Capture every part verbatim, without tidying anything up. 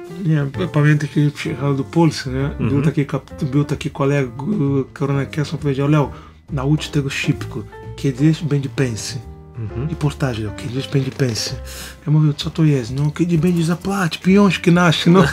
Nie, pamiętam, kiedy przyjechał do Polski, nie? Mm-hmm. Był, taki, był taki kolega, Korona Kesson, powiedział, Leo, naucz tego szybko, kiedyś będzie pensja. Mm-hmm. I powtarzał, kiedyś będzie pensja. Ja mówię, co to jest? No, kiedy będzie zapłać, pieniążki nasze, no.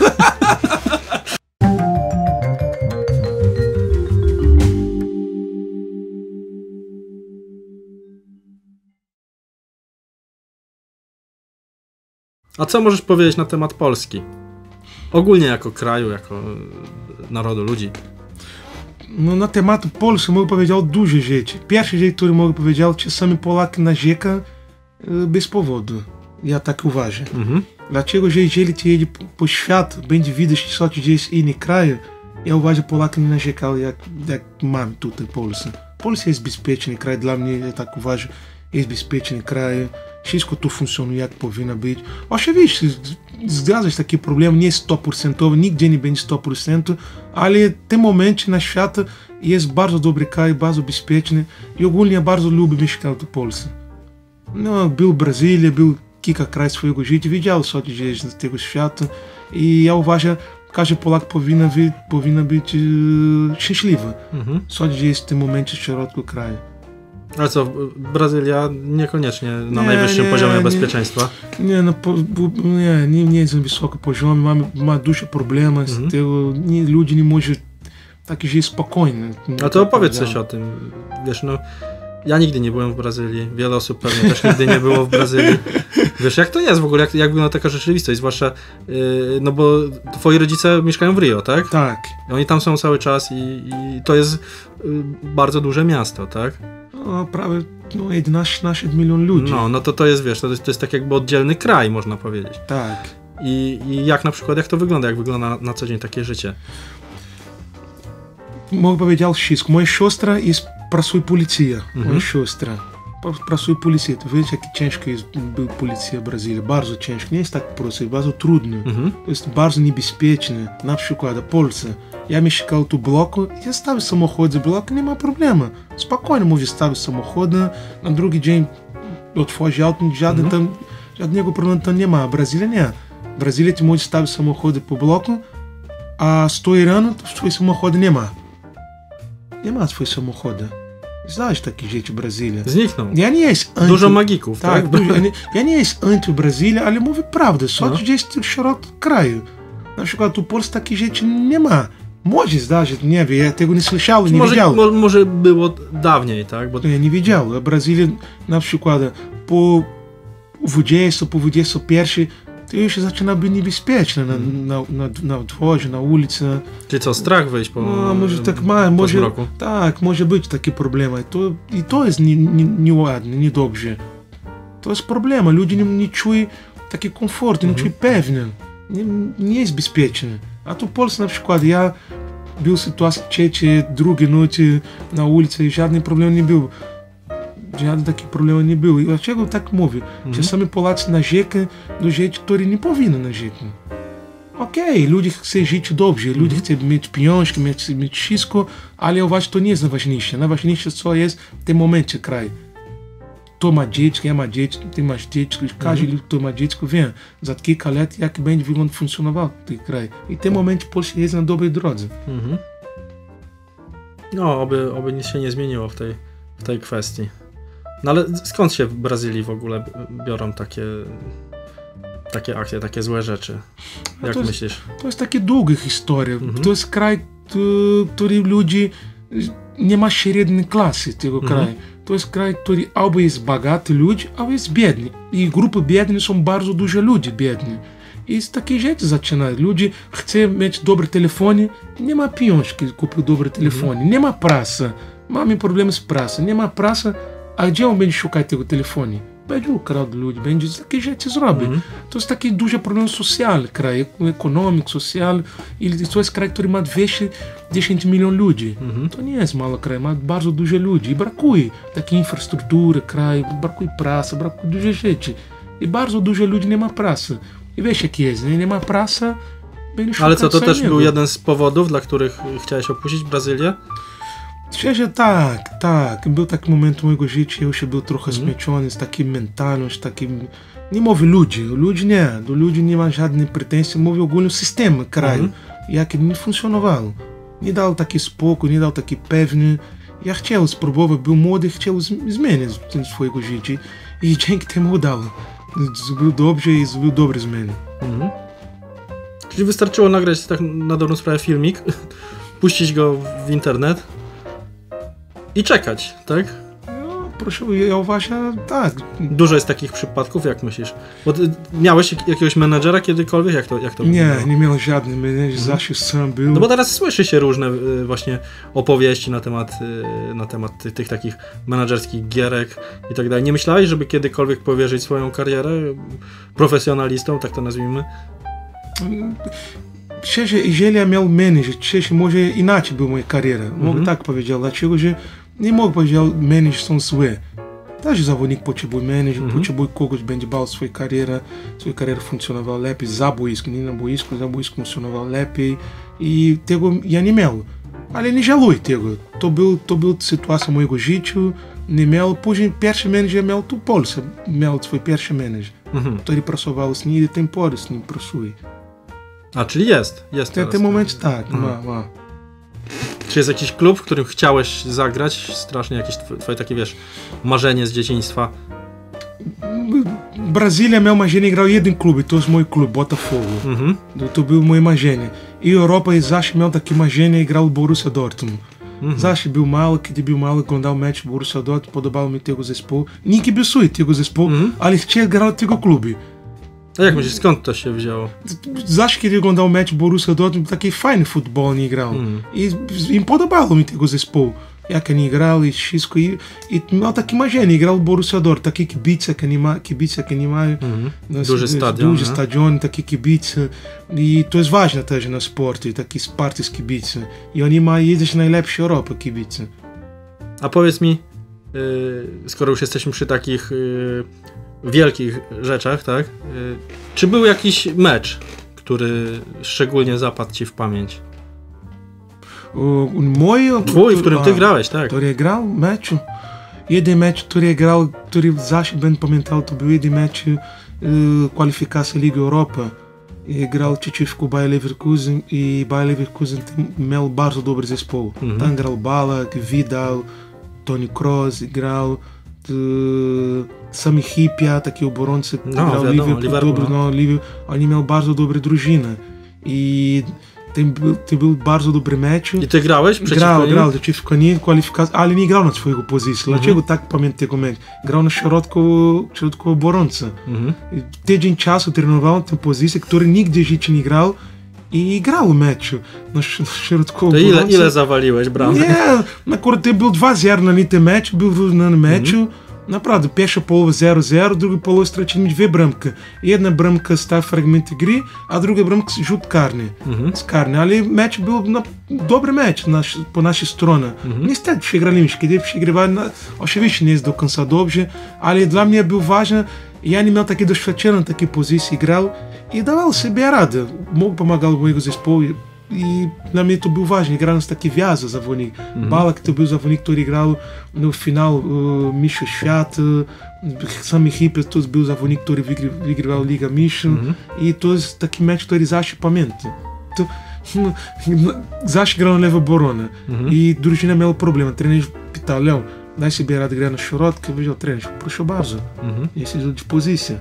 A co możesz powiedzieć na temat Polski? Ogólnie jako kraju, jako narodu, ludzi. No na temat Polski mogę powiedzieć dużo rzeczy. Pierwsza rzecz, którą mogę powiedzieć, czasami Polak narzeka bez powodu. Ja tak uważam. Mm-hmm. Dlaczego, że jeżeli ty jedzie po, po świat, będzie widać, co się dzieje w innych krajach, ja uważam, Polak nie narzekał, jak, jak mam tutaj w Polsce. Polska jest bezpieczny kraj, dla mnie, ja tak uważam, jest bezpieczny kraj. Wszystko tu funkcjonuje, jak powinno być. Oczywiście, zgadza się taki problem, nie jest sto procent, nigdzie nie będzie sto procent, ale w tym momencie na świecie jest bardzo dobry kraj, bardzo bezpieczny i ogólnie bardzo lubię mieszkać w Polsce. No, był w Brazylii, był kilka krajów swojego życia, widział co się dzieje z tego świata i ja uważam, każdy Polak powinien być, powinien być uh, szczęśliwy, mhm. co się dzieje w tym momencie w środku kraju. Ale co, Brazylia niekoniecznie na nie, najwyższym nie, poziomie nie, bezpieczeństwa? Nie, no, po, bo, nie, nie, nie jest na wysokim poziomie, mamy, mamy duże problemy mhm. z tego, nie, ludzie nie mogą tak żyć spokojnie. A to opowiedz coś o tym, wiesz, no, ja nigdy nie byłem w Brazylii, wiele osób pewnie też nigdy nie było w Brazylii. Wiesz, jak to jest w ogóle, jak, jak wygląda taka rzeczywistość, zwłaszcza, yy, no bo twoi rodzice mieszkają w Rio, tak? Tak. I oni tam są cały czas i, i to jest yy, bardzo duże miasto, tak? No, prawie no, jedenaście milionów ludzi. No, no to to jest, wiesz, to jest, to jest tak jakby oddzielny kraj, można powiedzieć. Tak. I, I jak na przykład, jak to wygląda, jak wygląda na, na co dzień takie życie? Mogę powiedzieć wszystko. Moja siostra jest, pracuje policja. Mhm. Moja siostra pracuje policja. To wiecie, jak ciężko jest był policja w Brazylii. Bardzo ciężko. Nie jest tak prosto, jest bardzo trudno. Mhm. To jest bardzo niebezpieczne. Na przykład w Polsce. Ja mieszkał tu w bloku, ja stawię samochody w bloku, nie ma problemu. Spokojnie możesz stawić samochody, na drugi dzień otworzy auto, żaden, mm-hmm. tam, żadnego problemu tam nie ma. W Brazylii nie. W Brazylii ty możesz stawić samochody po bloku, a stoi rano, to swój samochody nie ma. Nie ma swój samochody. Znasz takie rzeczy w Brazylii. Zniknął. Ja nie jest anty... Dużo magików, tak? tak? Dużo, ja nie jest anty-Brazylii, ale mówię prawdę. Co no. dzieje w środku kraju? Na przykład tu w Polsce takich rzeczy nie ma. Może zdarzyć, nie wiem, ja tego nie słyszałem, nie może, wiedziałem. Mo, może było dawniej, tak? Bo... Ja nie wiedziałem. W Brazylii na przykład po dwudziestym, po dwudziestym pierwszym to już zaczyna być niebezpieczne na, hmm. na, na, na dworze, na ulicy. Czyli co, strach wyjść po no, może tak ma, może, zmroku? Tak, może być takie problemy. To, I to jest nieładnie, niedobrze. To jest problem. Ludzie nie, nie czują takiego komfortu, nie czują pewnie. Nie, nie jest bezpieczne. A tu w Polsce na przykład ja był w sytuacji trzeciej, drugiej nocy na ulicy i żadnych problemów nie było. Żadnych takich problemów nie było. I dlaczego tak mówię? Mm-hmm. Czasami Polacy narzekają do rzeczy, które nie powinny narzekać. Okej, okay, ludzie chcą żyć dobrze, mm-hmm. ludzie chcą mieć pieniążki, mieć, mieć wszystko, ale ja uważam, to nie jest najważniejsze. Najważniejsze co jest w tym momencie kraj. To ma dziecko, ja mam dziecko, ty masz dziecko, każdy, mm-hmm. kto ma dziecko, wie, za kilka lat, jak będzie wyglądał, funkcjonował ten kraj. I w tym momencie Polska jest na dobrej drodze. Mm-hmm. No, oby, oby nic się nie zmieniło w tej, w tej kwestii. No ale skąd się w Brazylii w ogóle biorą takie, takie akcje, takie złe rzeczy? Jak to myślisz? Jest, to jest taka długa historia. Mm-hmm. To jest kraj, który ludzie, nie ma średniej klasy tego mm-hmm. kraju. To jest kraj, który albo jest bogaty ludzie, albo jest biedny. I grupy biedne są bardzo dużo ludzi biedni. I z takiej rzeczy zaczynają. Ludzie chcą mieć dobre telefony, nie ma pieniążki kupić dobre telefony, mm-hmm. nie ma prasy. Mamy problemy z prasą, nie ma prasy, a gdzie on będzie szukać tego telefonu? Będzie ukradł ludzi, będzie takie rzeczy zrobić. Mm-hmm. To jest taki duży problem socjalny kraj, ekonomiczny, socjalny. I to jest kraj, który ma dwieście dziesięć milionów ludzi. Mm-hmm. To nie jest mało kraj, ma bardzo dużo ludzi. I brakuje takiej infrastruktury kraju, brakuje prasy, brakuje dużo rzeczy. I bardzo dużo ludzi nie ma prasy. I wiesz jak jest, nie, nie ma prasy, będzie szukać. Ale co, to samego. też był jeden z powodów, dla których chciałeś opuścić Brazylię? Szczerze tak, tak. Był taki moment mojego życia, ja już był trochę mm. zmęczony z takim mentalem, z takim, nie mówi ludzi, ludzi nie, do ludzi nie ma żadnej pretensji, mówi ogólnie system kraju, mhm. jak nie funkcjonował. Nie dał taki spokój, nie dał taki pewny. Ja chciał spróbować, był młody, chciał zmienić swojego życia i dzięki temu udało. Zrobił dobrze i zrobił dobre zmiany. Mhm. Czyli wystarczyło nagrać tak na dobrą sprawę filmik, puścić go w internet i czekać, tak? No, proszę, ja uważam, tak. Dużo jest takich przypadków, jak myślisz? Bo ty miałeś jakiegoś menadżera kiedykolwiek? Jak to, jak to Nie, było? Nie miałem żadnych menedżer, mhm. zawsze sam był. No bo teraz słyszy się różne y, właśnie opowieści na temat, y, na temat tych, tych takich menadżerskich gierek i tak dalej. Nie myślałeś, żeby kiedykolwiek powierzyć swoją karierę profesjonalistom, tak to nazwijmy? Szczerze, jeżeli ja miał menedżer, szczerze, może inaczej by moja kariera. Mhm. Mogę tak powiedzieć, dlaczego, że nie mogę powiedzieć, że menedżer są złe. Też zawodnik potrzebuje menedżer, mhm. potrzebuje kogoś, będzie bał swoją karierę, swoja kariera funkcjonowała lepiej, za boisku, nie na boisku, za boisku funkcjonował lepiej i tego ja nie miał. Ale nie żałuję tego. To był, to był sytuacja mojego życia, nie miał, później pierwszy menedżer miał tu w Polsce, miał swój pierwszy menedżer, mhm. który pracował z nim i do tej pory z nim pracuje. A, czyli jest, jest teraz. W tym momencie tak, mhm. ma, ma. Czy jest jakiś klub, w którym chciałeś zagrać? Strasznie jakieś twoje takie, wiesz, marzenie z dzieciństwa? Brazylia miał marzenie, grał jeden klub, to jest mój klub, Botafogo. Mhm. To, to było moje marzenie. I Europa zawsze miał takie marzenie i grał w Borussia Dortmund. Mhm. Zawsze był mały, kiedy był mały, oglądał mecz Borussia Dortmund, podobał mi tego zespołu. Nie kibicuje tego zespołu, mhm. ale chciał grać w tego klubu. A jak myślisz, skąd to się wzięło? Zawsze kiedy oglądał mecz Borussia Dortmund, taki fajny futbol nie grał. Mm. I im podobało mi tego zespołu. Jak oni grali i wszystko. I, i miał takie marzenie, grał w Borussia Dortmund, takie kibice, jak oni ma, kibice, jak oni mają. Mm. Duży stadion. Duży stadion, takie kibice. I to jest ważne też na sporcie, takie wsparcie z kibice. I oni mają jedynie najlepsze Europy kibice. A powiedz mi, yy, skoro już jesteśmy przy takich... Yy, wielkich rzeczach, tak? Czy był jakiś mecz, który szczególnie zapadł ci w pamięć? Mój? Twój, w którym ty a, grałeś, tak? Który grał mecz? Jeden mecz, który grał, który zawsze będę pamiętał, to był jeden mecz y, kwalifikacji Ligi Europy. I grał przeciwko Bayer Leverkusen i Bayer Leverkusen miał bardzo dobry zespół. Mhm. Tam grał Ballack, Vidal, Toni Kroos, grał Sami Hyypiä, taki obrońcy, no, grał wiadomo, Liverpool, dobry, no, Liverpool, oni miał bardzo dobre drużyny i to był, to był bardzo dobry mecz. I ty grałeś przeciwko grał, nim? Grał przeciwko nim, kwalifikacja, ale nie grał na swojego pozycji. Dlaczego mhm. tak pamiętam tego mecz? Grał na środku, środku obrońcy. Mhm. Tydzień czasu trenował tę pozycję, który nigdy w życiu nie grał. I grał mecz na środku to ile, ile zawaliłeś bramek? Nie, akurat to był dwa zero na tym mecz, był na meczu. Mm-hmm. Naprawdę, pierwsza połowa zero zero, druga połowa stracili dwie bramki. Jedna bramka stała fragmenty gry, a druga bramka rzut karny. Mm-hmm. Z karny, ale mecz był no, dobry mecz nasz, po naszej stronie. Mm-hmm. Niestety przegraliśmy, kiedy przegrywali, no, oczywiście nie jest do końca dobrze, ale dla mnie był ważny. Ja nie miał takiej doświadczenia na takiej pozycji, grał i dawał sobie radę. Mógł pomagał mojego zespołu i dla mnie to był ważne. Grał z taki wiazę zawodnik. Mm-hmm. Ballack to był zawodnik, który grał no, w finał uh, Mistrzów Świata. Sami Hyypiä to był zawodnik, który wygrywał Ligę Mistrzów. Mm-hmm. I to jest taki mecz, który zawsze pamiętam. To, no, zawsze grał na lewą obronę. Mm-hmm. I drużyna miała problem. Trener pytał, Leo, daj sobie radę grać na środku. Ja powiedział, trener, proszę bardzo. Mm-hmm. Jest dyspozycja.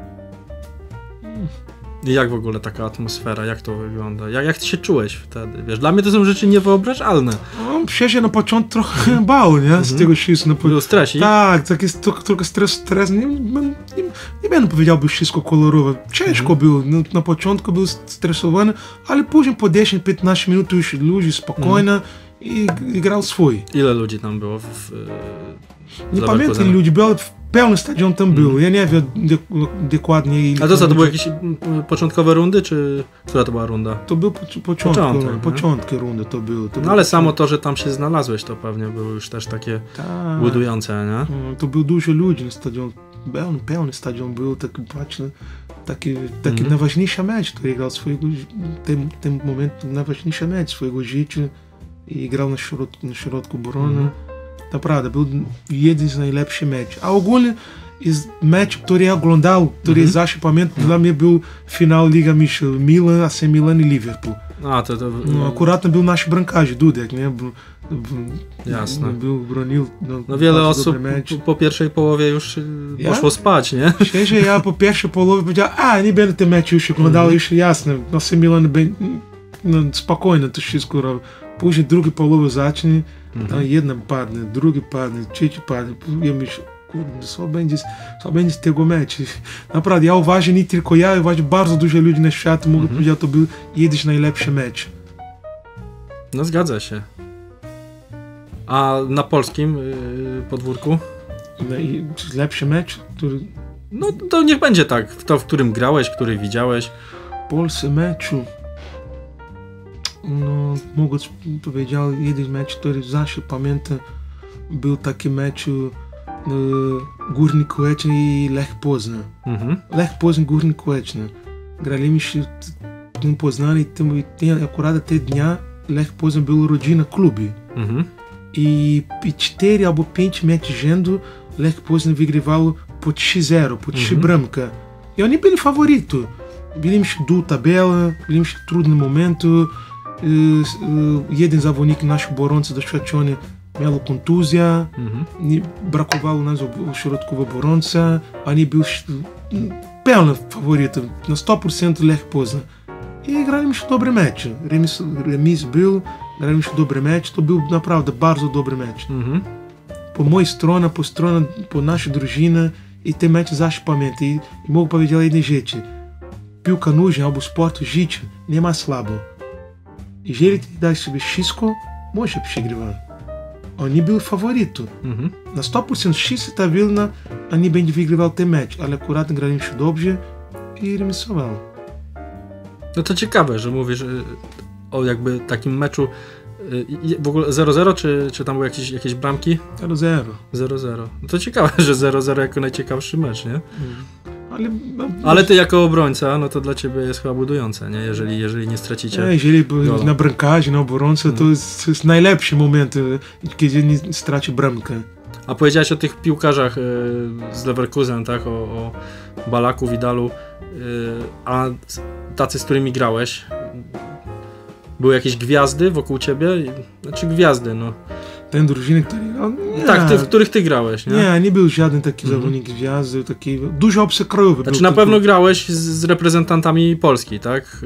I jak w ogóle taka atmosfera, jak to wygląda? Jak, jak ty się czułeś wtedy? Wiesz, dla mnie to są rzeczy niewyobrażalne. No, przecież na początku trochę bał, nie? Z mm-hmm. tego wszystkiego. Po... Był stresik? Tak, tak jest trochę, trochę stres, stres. Nie, nie, nie, nie będę powiedział, by wszystko kolorowe. Ciężko mm-hmm. było. No, na początku był stresowany, ale później po dziesięć piętnaście minut już ludzi spokojnie mm-hmm. i, i grał swój. Ile ludzi tam było w, w, w Nie pamiętam, ludzi było. Pełny stadion tam był, mm. ja nie wiem dokładnie ile. A to co, to były jakieś początkowe rundy, czy która to była runda? To był po, początku, Początek, początki rundy to było. To no ale samo to, że tam się znalazłeś, to pewnie było już też takie tak. budujące, nie? No, to był dużo ludzi na stadion, pełny, pełny stadion był, taki patrzny, taki, taki mm. najważniejszy mecz, który grał swojego, ten, ten moment najważniejszy mecz swojego życia i grał na środku, na środku obrony. Mm. Naprawdę, był jeden z najlepszych meczów. A ogólnie jest mecz, który ja oglądał, który mm-hmm. zawsze pamiętam, dla mnie był finał Liga Michel, Milan, A C Milan i Liverpool. A, to, to... No, akurat był nasz bramkarz, Dudek, nie? Jasne. Był, bronił, no, no wiele osób po, po pierwszej połowie już ja? poszło spać, nie? Szczerze, ja po pierwszej połowie powiedział, a, nie będę ten mecz już oglądał, mm-hmm. już jasne, A C Milan, no, spokojnie to wszystko robi. Później drugi połowy zacznie, mm-hmm. tam jedna padnie, drugi padnie, trzeci padnie, ja myślę, kurde, co będzie, co będzie z tego meczu. Naprawdę, ja uważam, nie tylko ja, uważam, bardzo dużo ludzi na świecie mogą mm-hmm. powiedzieć, to był jeden najlepszy mecz. No zgadza się. A na polskim yy, podwórku? No i lepszy mecz, który... No to niech będzie tak, to w którym grałeś, który widziałeś. Polscy meczu... No, mogę powiedzieć, jeden mecz, który zawsze pamiętam, był taki mecz yy, Górnik Łęczna i Lech Poznań. Mm-hmm. Lech Poznań, Górnik Łęczna. Graliśmy się w tym Poznaniu i akurat te dnia Lech Poznań był rodzina klubu. Mm-hmm. I, i cztery albo pięć meczów rzędu Lech Poznań wygrywał po trzy zero, po trzy mm-hmm. bramki. I oni byli faworyci. Byli w dół tabeli, byli w trudnym momentu. Jeden zawodnik, nasz obrońca doświadczony, miał kontuzję, mm-hmm. brakowało nas środkowy obrońca, oni byli pełny faworyt, na sto procent Lech Poznań. I graliśmy dobry mecz. Remis, remis był, graliśmy dobry mecz, to był naprawdę bardzo dobry mecz. Mm-hmm. Po mojej stronie, po stronie, po naszej drużynie i ten mecz zawsze pamiętam. I, i mogę powiedzieć jednej rzeczy. Piłka nożna albo sport życia nie ma słabo. Jeżeli ty dajesz sobie wszystko, może przegrywać. Oni byli faworytą. Mm-hmm. Na sto procent wszyscy stawili na, oni będzie wygrywał ten mecz, ale akurat graliśmy dobrze i remisował. No to ciekawe, że mówisz o jakby takim meczu w ogóle zero zero, czy, czy tam były jakieś, jakieś bramki? zero zero. zero zero. No to ciekawe, że zero zero jako najciekawszy mecz, nie? Mm. Ale, ale ty jako obrońca, no to dla ciebie jest chyba budujące, nie? Jeżeli, jeżeli nie stracicie. Nie, jeżeli gola. Na bramkarzu, na obrońca, to jest, to jest najlepszy moment, kiedy nie straci bramkę. A powiedziałeś o tych piłkarzach z Leverkusen, tak? O, o Balaku, Vidalu. A tacy, z którymi grałeś, były jakieś gwiazdy wokół ciebie? Znaczy gwiazdy, no. Ten drużyny, który grał? Nie. Tak, ty, w których ty grałeś, nie? Nie, nie był żaden taki mm-hmm. zawodnik gwiazdy, taki dużo obcokrajowy. Znaczy na pewno grałeś z, z reprezentantami Polski, tak?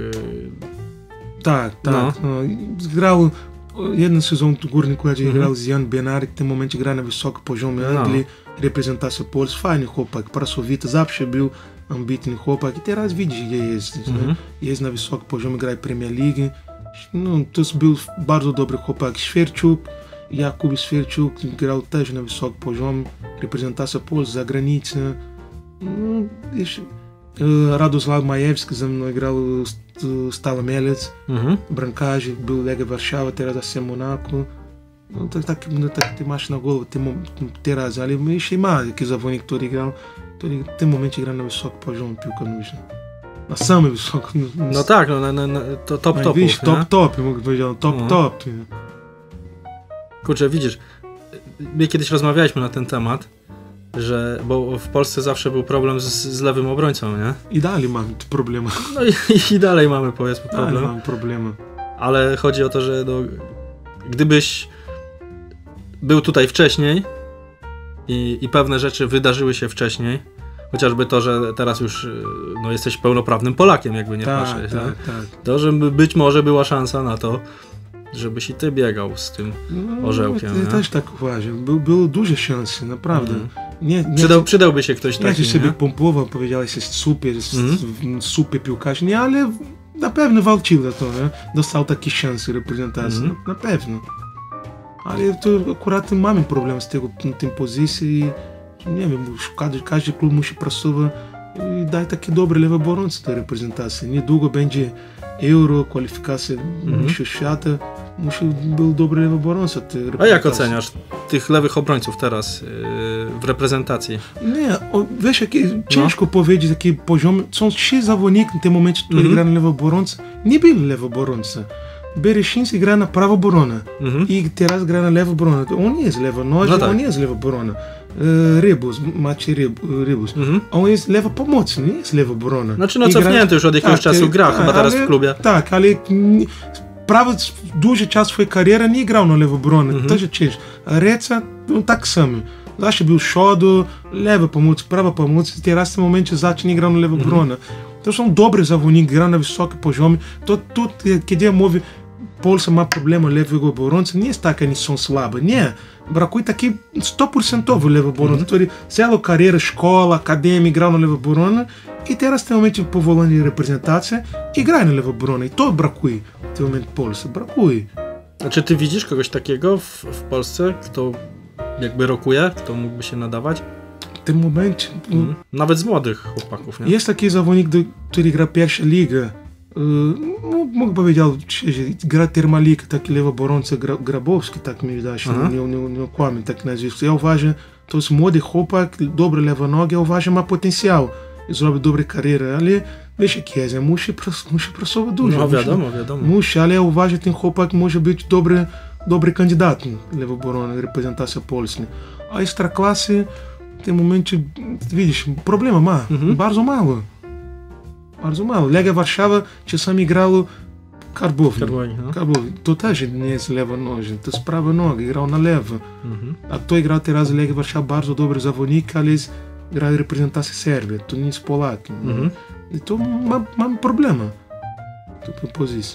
Tak, tak. No. No. Grał jeden sezon w Górniku Łęczna, mm-hmm. grał z Jan Bednarek, w tym momencie gra na wysokim poziomie Anglii, no. reprezentacja Polski, fajny chłopak, pracowity, zawsze był ambitny chłopak i teraz widzisz, gdzie jest. Mm-hmm. Jest na wysokim poziomie, gra w Premier League. No, to był bardzo dobry chłopak. Świerczuk, Jakub Świerczuk grał też na wysokim poziomie, reprezentacja Polski za granicą. No, jeszcze, Radosław Majewski ze mną grał Stala Mielec, mm-hmm. bramkarz, był Legia Warszawa, teraz A C Monaco. No, tak, tak, no, tak ty masz na głowę teraz, ale jeszcze ma jakiś zawodnik, który grał, który w tym momencie gra na wysokim poziomie piłka nożna. Na samym wysokim. No tak, no, na, na, na, to top top. Widzisz, top top, mogę powiedzieć, top no. top. Kurczę, widzisz, my kiedyś rozmawialiśmy na ten temat, że, bo w Polsce zawsze był problem z, z lewym obrońcą, nie? I dalej mamy problemy. No i, i dalej mamy, powiedzmy, problem. Dalej mamy problemy. Ale chodzi o to, że no, gdybyś był tutaj wcześniej i, i pewne rzeczy wydarzyły się wcześniej, chociażby to, że teraz już no, jesteś pełnoprawnym Polakiem, jakby nie tak, patrzeć, tak, tak. to, że być może była szansa na to, żebyś i ty biegał z tym no, orzełkiem. Ja też tak uważam. By, były duże szanse, naprawdę. Mm. Nie, nie, Przydał, przydałby się ktoś taki, nie? sobie pompował, powiedziałeś, jest super, jest mm. super piłkarz, nie, ale na pewno walczył na to, nie? Dostał takie szanse reprezentacji, mm. na, na pewno. Ale to akurat mamy problem z tego, tym pozycji. Nie wiem, każdy, każdy klub musi pracować i dać takie dobre lewe obrońcy do reprezentacji. Niedługo będzie Euro, kwalifikacja mm-hmm. Mistrzostw Świata. Musi być dobry lewy obrońca. A jak oceniasz tych lewych obrońców teraz yy, w reprezentacji? Nie, o, wiesz, jakie, ciężko no. powiedzieć, jaki poziom. Są trzy zawodniki w tym momencie, którzy mm-hmm. grają lewy obrońca. Nie byli lewy obrońcy. Bereszyński gra na prawo obronę mm-hmm. i teraz gra na lewo obronę. On nie jest lewo noży, no tak. on nie jest lewo obronę. e, Rybus, Maciej Ryb, Rybus. Mhm. On jest lewa pomocy, nie jest lewa obrona. Znaczy no cofnięty gra... już od jakiegoś tak, czasu gra, chyba teraz ale, w klubie. Tak, ale prawie duży czas swojej kariery nie grał na lewo obronę, mhm. też ciężko. A Reca, no tak samo. Zawsze był przodu, lewa pomoc, prawa pomoc, teraz w tym momencie zacznie grać na lewo obronę. To są dobre zawodniki, grają na wysokim poziomie. To, to, kiedy ja mówię, Polska ma problemy lewego obrońcy, nie jest tak, że oni są słabi, nie. Brakuje taki sto procent lewy obrońcy, który całą karierę, szkoła, akademia grał na lewo obronę i teraz w tym momencie powołanie reprezentacji i grają na lewo obronę. I to brakuje w tym momencie Polsce, brakuje. A czy ty widzisz kogoś takiego w, w Polsce, kto jakby rokuje, kto mógłby się nadawać? W tym momencie... Mhm. Nawet z młodych chłopaków, nie? Jest taki zawodnik, który gra pierwsza liga. Mógł powiedzieć, że gra Termalika, taki lewy obrońca Grabowski, tak mi wydaje się, nie, nie, nie kłamie tak nazwisko. Ja uważam, to jest młody chłopak, dobre lewe nogi, ja uważam, ma potencjał. Zrobi dobre karierę, ale wiesz jak jest, musi, musi pracować dużo. No wiadomo, wiadomo. Musi, ale ja uważam, ten chłopak może być dobry, dobry kandydat na lewo obronę, reprezentacja Polski. A ekstraklasy w tym momencie, widzisz, problemy ma, mhm. bardzo mało. Bardzo mało. Legia Warszawa czasami grało Karbownik. No. Karbownik. To też nie jest lewa noga, to jest prawa noga, grał na lewo. Mhm. A to gra teraz Legia Warszawa bardzo dobry zawodnik, ale gra reprezentacja Serbii, to nie jest Polak. Mhm. I to ma, mamy problemy w tej pozycji.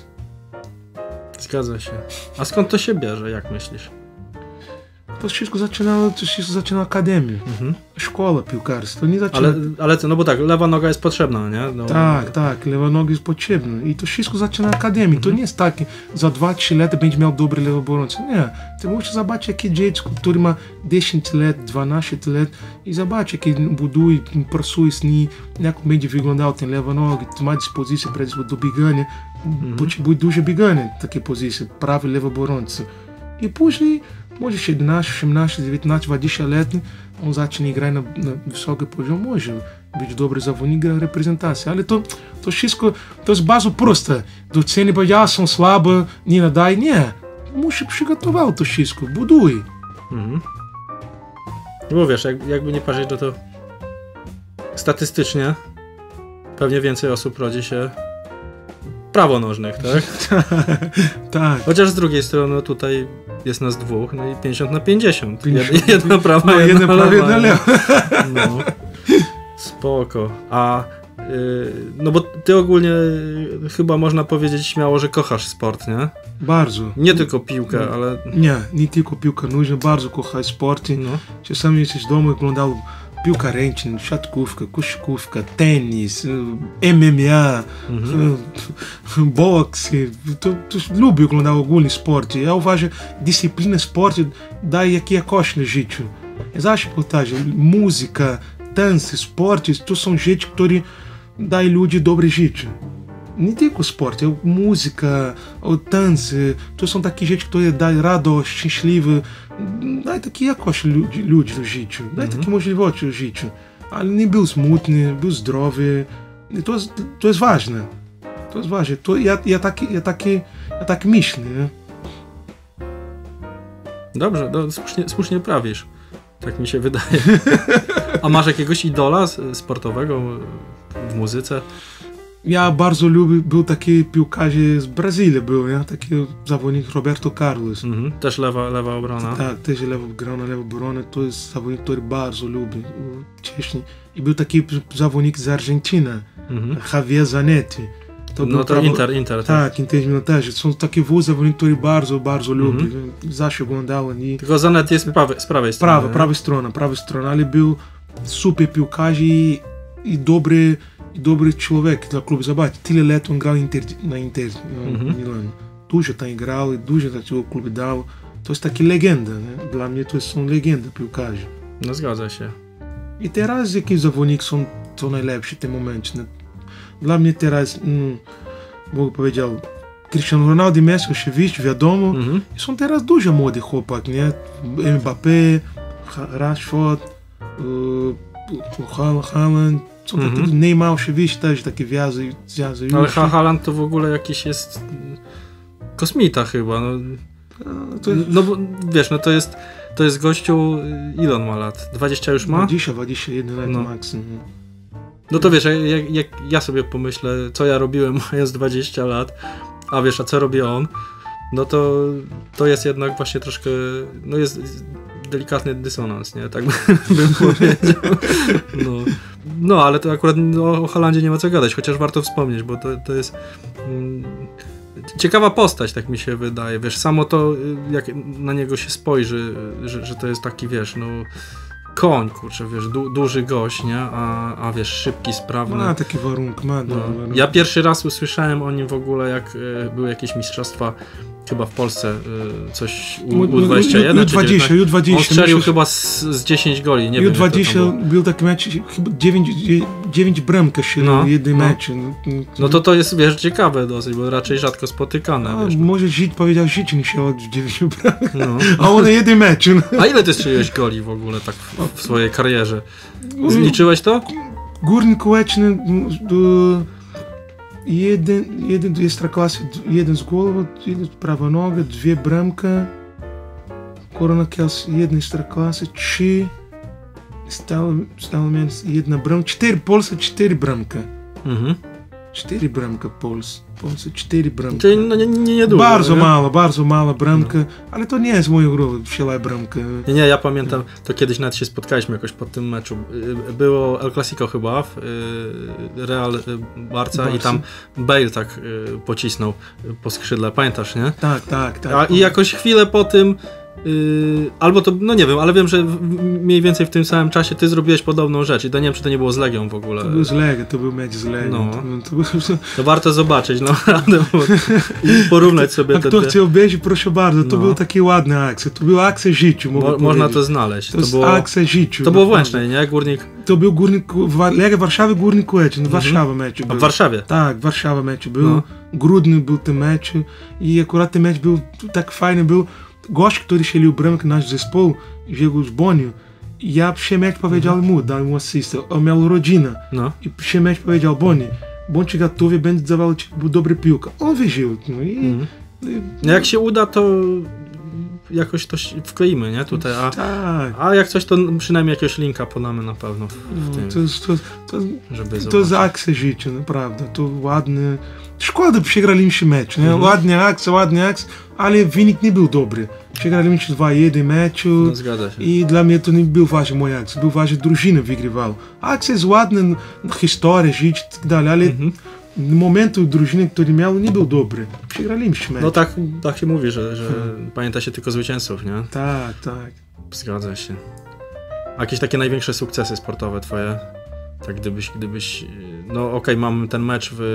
Zgadza się. A skąd to się bierze, jak myślisz? To wszystko zaczynało, to wszystko zaczynało akademię, mhm. szkoła piłkarska. To nie zaczyna... ale, ale to, no bo tak, lewa noga jest potrzebna, nie? No, tak, tak, lewa noga jest potrzebna. I to wszystko zaczyna akademii. Mhm. To nie jest tak, za dwa trzy lata będzie miał dobry lewy obrońca. Nie. Ty musisz zobaczyć, jakie dziecko, które ma dziesięć lat, dwanaście lat i zobacz, jakie buduje, pracuje z nim, jak będzie wyglądał ten lewa noga, to ma dyspozycję do biegania. Mhm. Potrzebuje dużo biegania w takiej pozycji, prawy lewy obrońca. I później może siedemnaście, osiemnaście, dziewiętnaście, dwadzieścia lat, on zacznie grać na, na wysokim poziomie, może być dobry zawodnik, gra reprezentacja, ale to, to wszystko, to jest bardzo proste. Do ceny, bo ja są słabe, nie nadaje, nie. Musi przygotować to wszystko, buduj. Mhm. Bo wiesz, jak, jakby nie patrzeć, to, to statystycznie pewnie więcej osób rodzi się prawonożnych, tak? Tak. Chociaż z drugiej strony tutaj jest nas dwóch, no i pięćdziesiąt na pięćdziesiąt. pięćdziesiąt. Jedna prawa, no, jedna, jedna prawa, jedna lewa. No. Spoko. A yy, no bo ty ogólnie yy, chyba można powiedzieć śmiało, że kochasz sport, nie? Bardzo. Nie tylko piłkę, no, ale... Nie, nie tylko piłkę nożną, bardzo kocham sport. No. Czasami jesteś w domu i oglądał piłka ręczna, siatkówka, koszykówka, tenis, M M A, mhm. boks. To, to lubię oglądać ogólny sport. Ja uważam, dyscyplina sportu daje jakiś jakość na życiu. Ja zawsze powtarzam, muzyka, tańce, sport, to są rzeczy, które dają ludziom dobre życie. Nie tylko sport, muzyka, tańce, to są takie rzeczy, które dają radość, szczęśliwe, dają takie jakość ludzi, ludzi w życiu, dają takie możliwości w życiu. Ale nie był smutny, był zdrowy. I to jest, to jest ważne. To jest ważne. To ja, ja, taki, ja, taki, ja tak myślę. Nie? Dobrze, do, słusznie, słusznie prawisz. Tak mi się wydaje. A masz jakiegoś idola sportowego w muzyce? Ja bardzo lubię, był taki piłkarz z Brazylii, był, nie? Taki zawodnik Roberto Carlos. Mhm. Też lewa, lewa obrona. Tak, też lewa obrona, lewa obrona. To jest zawodnik, który bardzo lubię. Wcześniej. I był taki zawodnik z Argentyny, mhm. Javier Zanetti. To no to prawo... Inter, Inter. Tak, tak Inter też. Są takie zawodniki, które bardzo, bardzo lubię. Mhm. Zawsze oglądałem. I... Tylko Zanetti jest z prawej, z prawej strony. Prawa, prawej strony, prawej strony, ale był super piłkarz i, i dobry i dobry człowiek dla klubu. Zobacz, tyle lat on grał Inter, na Inter mhm. Milan. Dużo tam grał i dużo dla tego klubu dał. To jest taka legenda. Nie? Dla mnie to są legendy piłkarzy. No zgadza się. I teraz jakie zawodniki są, są najlepsi w tym momencie. Nie? Dla mnie teraz, mm, mogę powiedzieć, Cristiano Ronaldo i Messi oczywiście, wiadomo. Mhm. I są teraz dużo młodych chłopak, nie? Mbappé, Rashford, uh, Haaland. Są takie, mm-hmm. Neymar oczywiście też takie wiazy, wiazy ale Haaland to w ogóle jakiś jest kosmita chyba. No, to jest... no bo wiesz, no to jest to jest gościu, ile on ma lat? dwadzieścia już ma? dwadzieścia, dwadzieścia jeden lat no. maksimum. No to wiesz, jak, jak ja sobie pomyślę, co ja robiłem mając dwadzieścia lat, a wiesz, a co robi on, no to to jest jednak właśnie troszkę, no jest delikatny dysonans, nie? Tak bym powiedział. No. no, ale to akurat no, o Haalandzie nie ma co gadać, chociaż warto wspomnieć, bo to, to jest mm, ciekawa postać, tak mi się wydaje. Wiesz, samo to, jak na niego się spojrzy, że, że to jest taki, wiesz, no koń, kurczę, wiesz, du, duży gość, nie? A, a wiesz, szybki, sprawny. Ma taki warunek, ma no. warunek. Ja pierwszy raz usłyszałem o nim w ogóle, jak y, były jakieś mistrzostwa chyba w Polsce, y, coś U, U dwadzieścia jeden U dwadzieścia, U dwadzieścia. On strzelił myślę, chyba z, z dziesięć goli, nie U wiem. dwadzieścia był taki mecz, chyba dziewięć bramka się no, w jednym no. meczu. No to to jest, wiesz, ciekawe dosyć, bo raczej rzadko spotykane. A, wiesz. Może żyć, powiedział żyć nie się od dziewięciu bramek, no. a on na jednym meczu. No. A ile ty strzeliłeś goli w ogóle tak w, w swojej karierze? Zliczyłeś to? Górnik Łęczny jeden, jeden do Ekstraklasy, jeden z głowy, prawa noga, dwie bramka, Korona Kielce, jedna Ekstraklasy, trzy, Stal jedna bramka, cztery Polsce, cztery bramka. Mhm. Cztery bramka Polsce, Polsce, cztery bramka. Czyli no nie, nie, nie dużo. Bardzo nie? mało, bardzo mała bramka, no. ale to nie jest moja głowa, wsiela bramka. Nie, nie, ja pamiętam, to kiedyś nawet się spotkaliśmy jakoś po tym meczu. Było El Clasico chyba, Real Barca i tam Bale tak pocisnął po skrzydle, pamiętasz, nie? Tak, tak, tak. A, i jakoś chwilę po tym Yy, albo to, no nie wiem, ale wiem, że w, mniej więcej w tym samym czasie ty zrobiłeś podobną rzecz i to nie wiem, czy to nie było z Legią w ogóle. To był z Legią, to był mecz z Legią. No. To, to, był... to warto zobaczyć, no i porównać sobie te... A kto chce obejrzeć, proszę bardzo, to no. był taki ładny akcja, to była akcja życiu, mogę Mo, Można to znaleźć. To, to było akcja życiu. To było w Łęcznej, nie? Górnik... To był Górnik, Legia Warszawy, Górnik Łęczny, no, Warszawa mecz był. A w Warszawie? Tak, Warszawa mecz był, no. Grudny był ten mecz i akurat ten mecz był tak fajny, był gość, który strzelił bramkę nasz zespół, jego z Boniu. Ja przy mecz powiedział mu, dał mu asystę, on miał rodzinę. No. I przy mecz powiedział, Boni, bądź gotowy, będzie dawał ci dobry piłkę. On wierzył. No i, mhm. i... Jak się uda, to jakoś to wkleimy, nie? Tutaj, a, tak. a jak coś, to przynajmniej jakiegoś linka podamy na pewno. W, w tym, to, to, to, żeby to jest akcja życia, naprawdę. To ładny. Szkoda, przegraliśmy mecz, nie? Mhm. Ładna akcja, ładna akcja, ale wynik nie był dobry. Przegraliśmy dwa jeden meczu. No, zgadza się. I dla mnie to nie był ważny mój akcja, był ważny drużyna wygrywała. Akcja jest ładna, historia, życie i tak dalej, ale mhm. momentu drużyny, który miał, nie był dobry. Przegraliśmy mecz. No tak, tak się mówi, że, że hmm. pamięta się tylko zwycięzców, nie? Tak, tak. Zgadza się. A jakieś takie największe sukcesy sportowe twoje? Tak gdybyś, gdybyś, no okej, okay, mamy ten mecz w,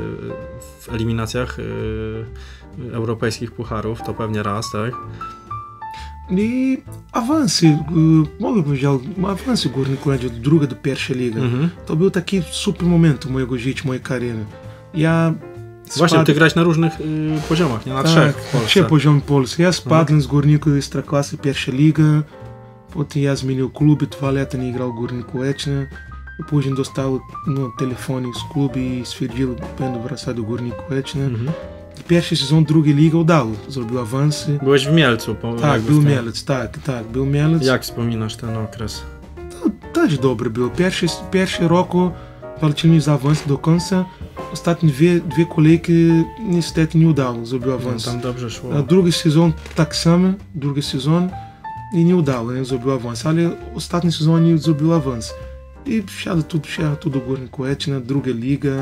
w eliminacjach yy, europejskich pucharów, to pewnie raz, tak? I awansy, yy, mogę powiedzieć, awansy Górniku Łęczna do drugiej, do pierwszej ligi. Mm-hmm. To był taki super moment mojego życia, mojej kariery. Ja Właśnie, spad... ty grałeś na różnych yy, poziomach, nie? Na tak, trzech w Polsce. Trzech poziom Polski. Ja spadłem mm-hmm. z Górniku Ekstraklasy, pierwsza liga, potem ja zmienił kluby, dwa lata nie grał w Górniku Łęczna. Później dostał no, telefon z klubu i stwierdził, że będę wracać do Górniku Łęczna. Mm-hmm. Pierwszy sezon drugiej ligi udało, zrobił awansy. Byłeś w Mielcu? Po, tak, był Mielec, tak, tak, był Mielec. Jak wspominasz ten okres? To też dobry był. Pierwszy, pierwszy roku walczyli za awans do końca. Ostatnie dwie, dwie kolejki niestety nie udało, zrobił awans. No, tam dobrze szło. A drugi sezon tak samo, drugi sezon i nie udało, nie zrobił awans, ale ostatni sezon nie zrobił awans. I wsiadł tu, wsiadł tu do Górniku Łęczna, druga liga.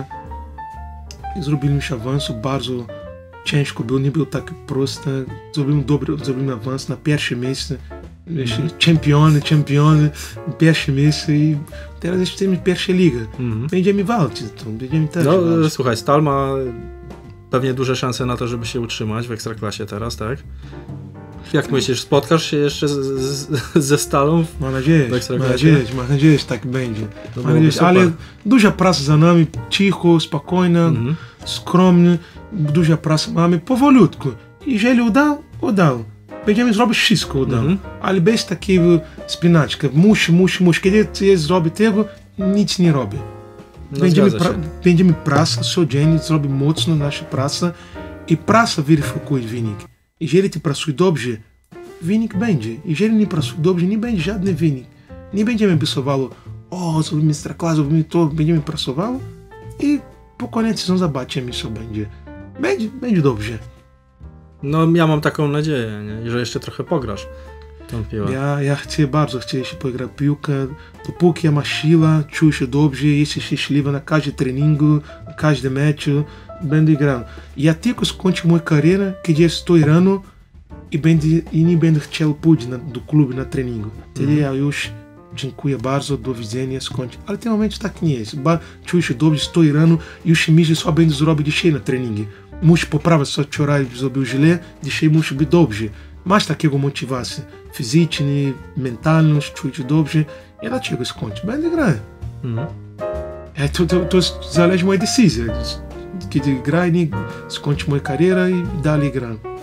I zrobiliśmy awansu, bardzo ciężko był, nie był tak proste. Zrobimy dobry, zrobimy awans na pierwsze miejsce. Mm. Czempiony, czempiony, pierwsze miejsce i teraz jesteśmy pierwsza liga. Mm. Będziemy walczyć, to będziemy też No walczyć. Słuchaj, Stal ma pewnie duże szanse na to, żeby się utrzymać w Ekstraklasie teraz, tak? Jak myślisz, spotkasz się jeszcze z, z, ze Stalą? Mam nadzieję, mam nadzieję, mam nadzieję, że tak będzie. Mam nadzieję, ale duża praca za nami, cicho, spokojna, mm-hmm. skromnie, duża praca mamy, powolutku. Jeżeli udał, udał. Będziemy zrobić wszystko, udał. Mm-hmm. Ale bez takiego spinaczka, musi, musi, musi. Kiedy jest zrobić tego, nic nie robi. No, będziemy, pra, będziemy praca codziennie, zrobimy mocno naszą pracę i praca weryfikuje wynik. Jeżeli ty pracujesz dobrze, wynik będzie. Jeżeli nie pracuje dobrze, nie będzie żadny wynik. Nie będziemy pracowało, o, zrobimy ekstraklasę, zrobimy to, będziemy pracowało i po koniec sezonu zobaczymy, co będzie. Będzie, będzie dobrze. No ja mam taką nadzieję, nie? Że jeszcze trochę pograsz tą piłę. Ja, ja chcę, bardzo chcę się pograć piłkę, dopóki ja mam siłę, czuję się dobrze, jestem szczęśliwy na każdym treningu, na każdym meczu, będę grał. Ja tylko skończę moją karierę, kiedy estou rano i, będę, i nie będę chciał pójść na, do klubu na treningu. Wtedy mm. ja już dziękuję bardzo, do widzenia, skończę. Ale w tym momencie tak nie jest. Ba, czuję się dobrze, estou rano i już myślę, só będę zrobić dzisiaj na treningu. Muszę poprawić, co wczoraj zrobił źle, dzisiaj muszę być dobrze. Masz takiego motywacji fizycznej, mentalną, czuję się dobrze. I dlaczego skończę? Będę grać. Mm. E, to, to, to zależy moja decyzja. Kiedy gra, skończę moją karierę i dalej gram.